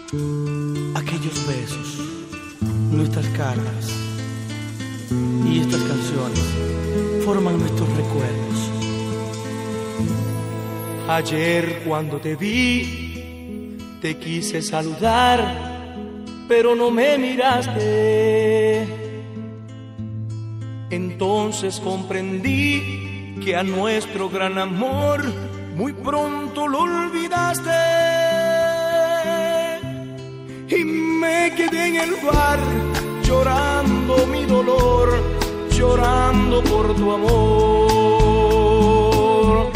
aquellos besos, nuestras cartas y estas canciones forman nuestros recuerdos. Ayer cuando te vi, te quise saludar, pero no me miraste. Entonces comprendí que a nuestro gran amor muy pronto lo olvidaste. Y me quedé en el bar llorando mi dolor, llorando por tu amor.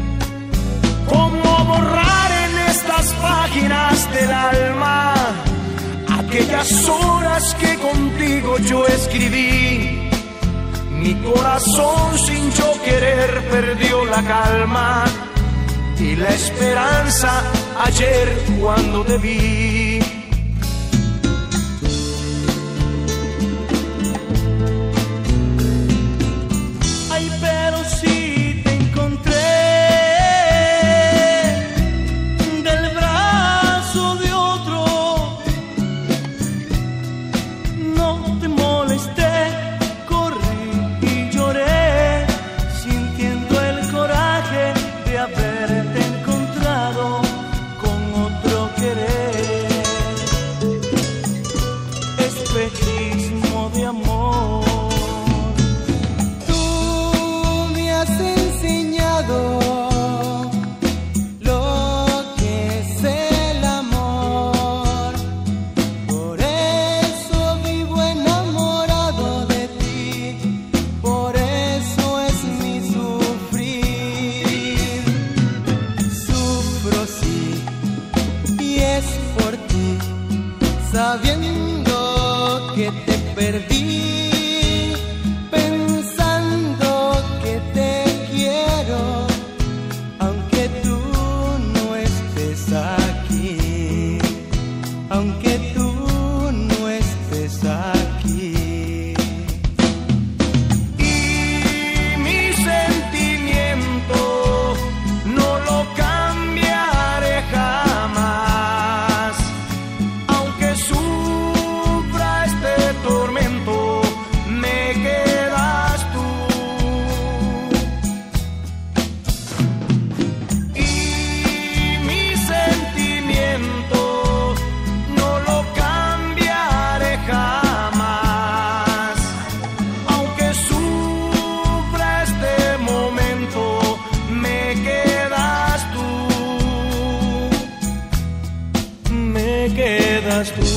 ¿Cómo borrar en estas páginas del alma aquellas horas que contigo yo escribí? Mi corazón sin yo querer perdió la calma y la esperanza ayer cuando te vi. Ay, pero si te encontré del brazo de otro, no te molesté. Haberte encontrado con otro querer, espejismo de amor. Tú me has enseñado lo que es el amor, por eso vivo enamorado de ti, por eso es mi sufrir. Es por ti, sabiendo que te perdí, pensando que te quiero, aunque tú no estés aquí, aunque tú no estés aquí. Y mi sentimiento no lo cambiaré jamás. Tú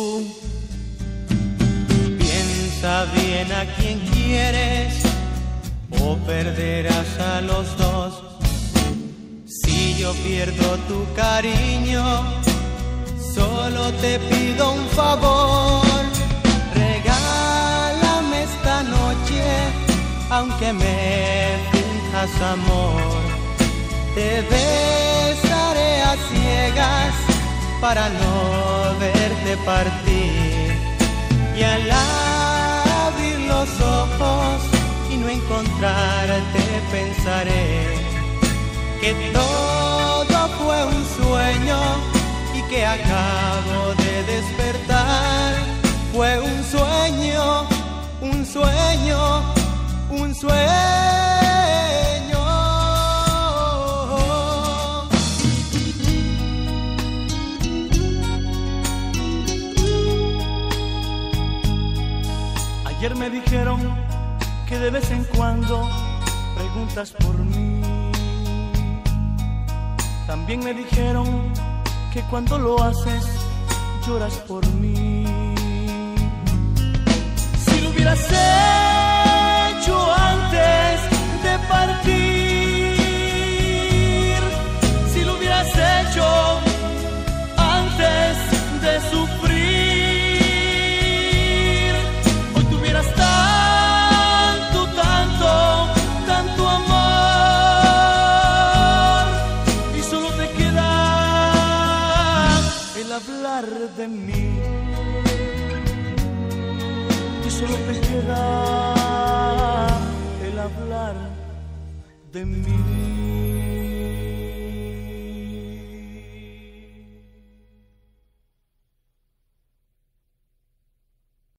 piensa bien a quién quieres o perderás a los dos. Si yo pierdo tu cariño, solo te pido un favor. Regálame esta noche, aunque me finjas amor. Te besaré a ciegas para no verte partir, y al abrir los ojos y no encontrarte pensaré que todo fue un sueño y que acabo de despertar. Fue un sueño, un sueño, un sueño. Ayer me dijeron que de vez en cuando preguntas por mí. También me dijeron que cuando lo haces lloras por mí. Si lo hubieras hecho antes de partir, si lo hubieras hecho antes de sufrir, hablar de mí, y solo te queda el hablar de mí.